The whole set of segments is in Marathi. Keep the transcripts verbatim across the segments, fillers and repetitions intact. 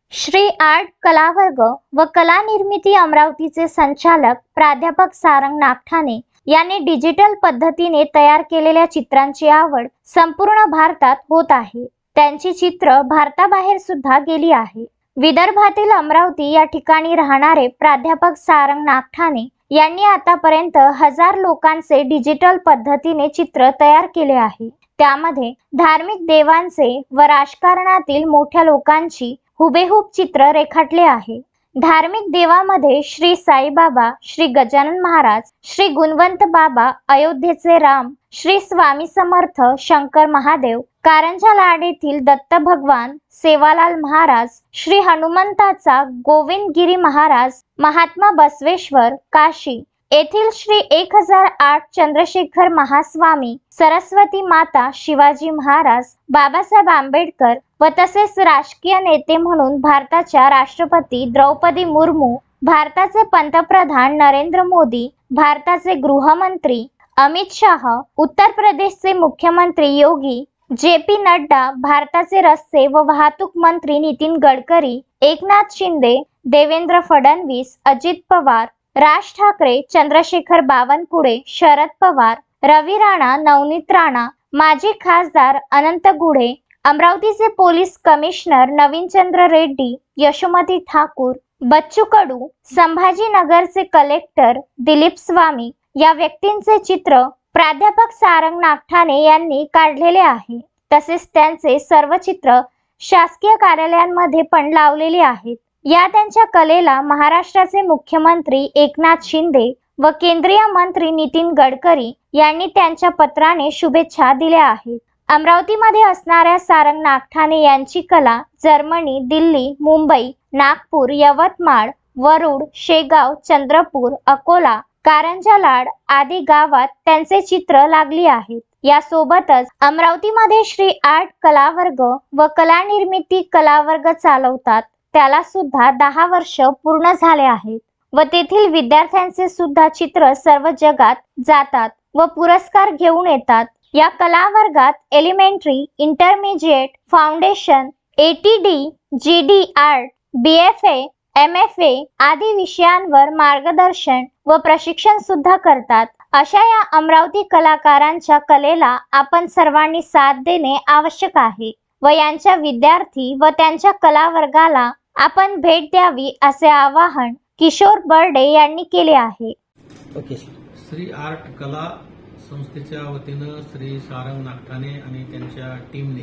श्री आर्ट कलावर्ग व कला निर्मिती अमरावतीचे संचालक प्राध्यापक सारंग नागठाणे यांनी डिजिटल पद्धतीने तयार केलेल्या चित्रांची आवड संपूर्ण भारतात होत आहे। त्यांची चित्र भारताबाहेर सुद्धा गेली आहे। विदर्भातील अमरावती या ठिकाणी राहणारे प्राध्यापक सारंग नागठाणे यांनी आतापर्यंत हजार लोकांचे डिजिटल पद्धतीने चित्र तयार केले आहे। त्यामध्ये धार्मिक देवांचे व राजकारणातील मोठ्या लोकांची हुबेहूब चित्र रेखाटले आहे। धार्मिक देवामध्ये श्री साईबाबा, श्री गजानन महाराज, श्री गुणवंत बाबा अयोध्येचे राम, श्री स्वामी समर्थ शंकर महादेव, कारंजा लाड येथील दत्त भगवान, सेवालाल महाराज, श्री हनुमंताचा गोविंदगिरी महाराज, महात्मा बसवेश्वर, काशी येथील श्री एक हजार आठ चंद्रशेखर महास्वामी, सरस्वती माता, शिवाजी महाराज, बाबासाहेब आंबेडकर व तसेच राजकीय नेते म्हणून भारताच्या राष्ट्रपती द्रौपदी मुर्मू, भारताचे पंतप्रधान नरेंद्र मोदी, भारताचे गृहमंत्री अमित शाह, उत्तर प्रदेशचे मुख्यमंत्री योगी जे पी नड्डा, भारताचे रस्ते व वाहतूक मंत्री नितीन गडकरी, एकनाथ शिंदे, देवेंद्र फडणवीस, अजित पवार, राज ठाकरे, चंद्रशेखर बावनकुळे, शरद पवार, रवी राणा, नवनीत राणा, माजी खासदार अनंत गुढे, अमरावतीचे पोलीस कमिशनर नवीनचंद्र रेड्डी, यशोमती ठाकूर, बच्चू कडू, संभाजीनगरचे कलेक्टर दिलीप स्वामी या व्यक्तींचे चित्र प्राध्यापक सारंग नागठाणे यांनी काढलेले आहे। तसेच त्यांचे सर्व चित्र शासकीय कार्यालयांमध्ये पण लावलेली आहेत। या त्यांच्या कलेला महाराष्ट्राचे मुख्यमंत्री एकनाथ शिंदे व केंद्रीय मंत्री नितीन गडकरी यांनी त्यांच्या पत्राने शुभेच्छा दिल्या आहेत। अमरावतीमध्ये असणाऱ्या सारंग नागठाणे यांची कला जर्मनी, दिल्ली, मुंबई, नागपूर, यवतमाळ, वरुड, शेगाव, चंद्रपूर, अकोला, कारंजा लाड आदी गावात त्यांचे चित्र लागली आहेत। यासोबतच अमरावतीमध्ये श्री आर्ट कलावर्ग व कला निर्मिती कलावर्ग चालवतात, त्याला सुद्धा दहा वर्ष पूर्ण झाले आहेत व तेथील विद्यार्थ्यांचे सुद्धा चित्र सर्व जगात जातात व पुरस्कार घेऊन येतात। या कला वर्गात elementary, intermediate, foundation, A T D, G D art, B F A, M F A आदी विषयांवर मार्गदर्शन व प्रशिक्षण सुद्धा करतात। अशा या अमरावती कलाकारांच्या कलेला आपण सर्वांनी साथ देणे आवश्यक आहे व यांच्या विद्यार्थी व त्यांच्या कला वर्गाला आपण भेट द्यावी असे आवाहन किशोर बर्डे यांनी केले आहे। ओके। श्री आर्ट कला संस्थेच्या वतीनं श्री सारंग नागठाणे आणि त्यांच्या टीमने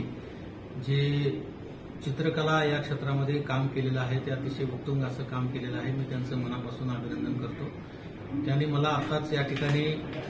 जे चित्रकला या क्षेत्रामध्ये काम केलेलं आहे ते अतिशय उत्तुंग असं काम केलेलं आहे। मी त्यांचं मनापासून अभिनंदन करतो। त्यांनी मला आताच या ठिकाणी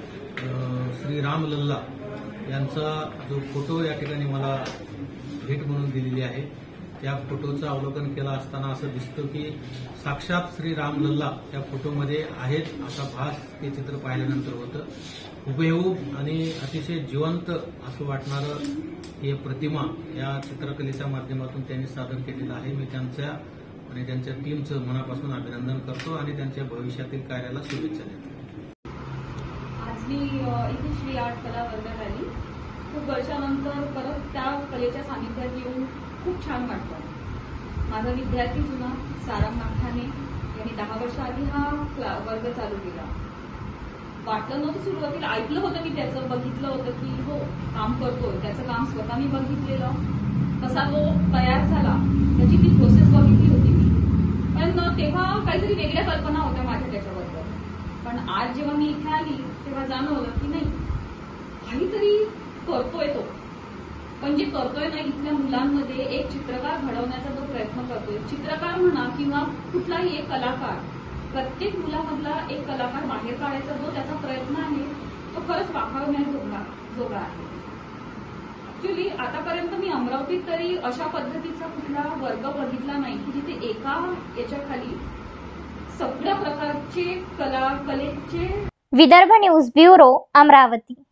श्री राम लल्ला यांचा जो फोटो या ठिकाणी मला भेट म्हणून दिलेली आहे, त्या फोटोचं अवलोकन केलं असताना असं दिसतं की साक्षात श्री राम लल्ला त्या फोटोमध्ये आहेत असा भास ते चित्र पाहिल्यानंतर होतं। हुबेहूब आणि अतिशय जिवंत असं वाटणारं हे प्रतिमा या चित्रकलेच्या माध्यमातून त्यांनी सादर केलेलं आहे। मी त्यांच्या आणि त्यांच्या टीमचं मनापासून अभिनंदन करतो आणि त्यांच्या भविष्यातील कार्याला शुभेच्छा देतो। आज मी इथे श्री आर्ट कला वर्गात आली। खूप वर्षानंतर परत त्या कलेच्या सानिध्यात येऊन खूप छान वाटतं। माझा विद्यार्थी जुना सारंग नागठाणे यांनी दहा वर्ष आधी हा वर्ग चालू केला। वाटलं नव्हतं सुरुवातीला, ऐकलं होतं की त्याचं, बघितलं होतं की हो काम करतोय, त्याचं काम स्वतः मी बघितलेलं, कसा तो तयार झाला त्याची ती प्रोसेस बघितली होती मी। पण तेव्हा काहीतरी वेगळ्या कल्पना होत्या माझ्या त्याच्याबद्दल। पण आज जेव्हा मी इथे आली तेव्हा जाणवलं की नाही, काहीतरी करतोय तो, पण जे करतोय ना इथल्या मुलांमध्ये एक चित्रकार घडवण्याचा जो प्रयत्न करतोय, चित्रकार म्हणा किंवा कुठलाही एक कलाकार, प्रत्येक मुलामधला एक कलाकार बाहेर काढायचा जो त्याचा प्रयत्न आहे तो खरंच वाखाणण्याजोगा जोगा आहे। ऍक्च्युली आतापर्यंत मी अमरावतीत तरी अशा पद्धतीचा कुठला वर्ग बघितला नाही की जिथे एका याच्या खाली सगळ्या प्रकारचे कला कलेचे। Vidarbha news bureau, Amravati.